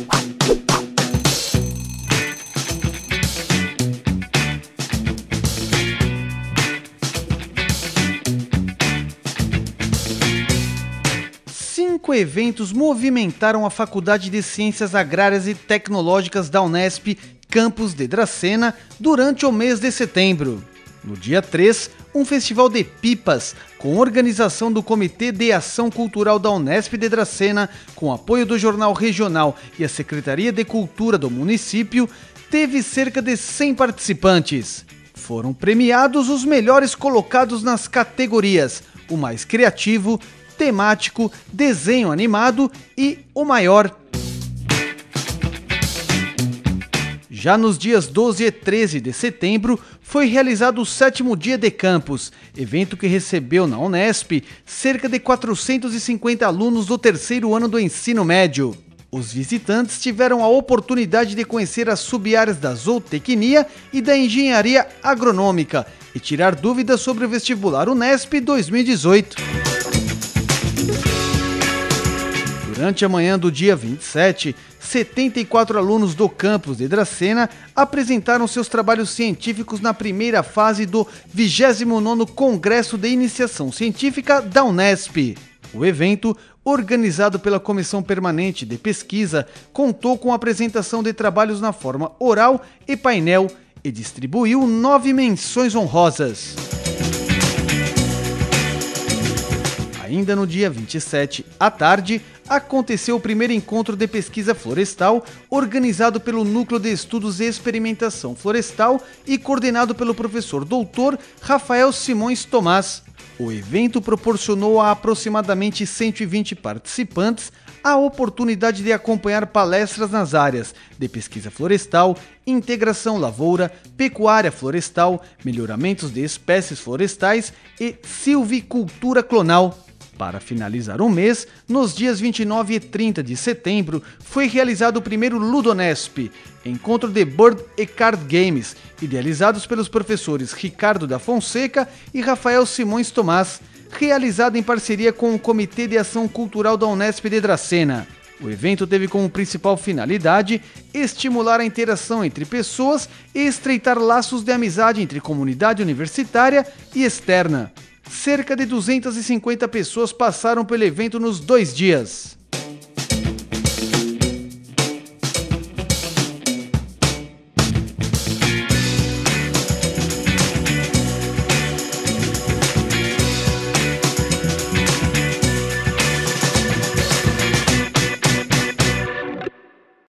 Cinco eventos movimentaram a Faculdade de Ciências Agrárias e Tecnológicas da Unesp, campus de Dracena, durante o mês de setembro. No dia 3, um festival de pipas, com organização do Comitê de Ação Cultural da Unesp de Dracena, com apoio do Jornal Regional e a Secretaria de Cultura do município, teve cerca de 100 participantes. Foram premiados os melhores colocados nas categorias: o mais criativo, temático, desenho animado e o maior. Já nos dias 12 e 13 de setembro, foi realizado o 7º Dia de Campus, evento que recebeu na Unesp cerca de 450 alunos do 3º ano do ensino médio. Os visitantes tiveram a oportunidade de conhecer as sub-áreas da zootecnia e da engenharia agronômica e tirar dúvidas sobre o vestibular Unesp 2018. Durante a manhã do dia 27, 74 alunos do campus de Dracena apresentaram seus trabalhos científicos na primeira fase do 29º Congresso de Iniciação Científica da Unesp. O evento, organizado pela Comissão Permanente de Pesquisa, contou com a apresentação de trabalhos na forma oral e painel e distribuiu 9 menções honrosas. Ainda no dia 27, à tarde, aconteceu o primeiro encontro de pesquisa florestal, organizado pelo Núcleo de Estudos e Experimentação Florestal e coordenado pelo professor doutor Rafael Simões Tomás. O evento proporcionou a aproximadamente 120 participantes a oportunidade de acompanhar palestras nas áreas de pesquisa florestal, integração lavoura, pecuária florestal, melhoramentos de espécies florestais e silvicultura clonal. Para finalizar o mês, nos dias 29 e 30 de setembro, foi realizado o primeiro Ludonesp, encontro de Board e Card Games, idealizados pelos professores Ricardo da Fonseca e Rafael Simões Tomás, realizado em parceria com o Comitê de Ação Cultural da Unesp de Dracena. O evento teve como principal finalidade estimular a interação entre pessoas e estreitar laços de amizade entre comunidade universitária e externa. Cerca de 250 pessoas passaram pelo evento nos 2 dias.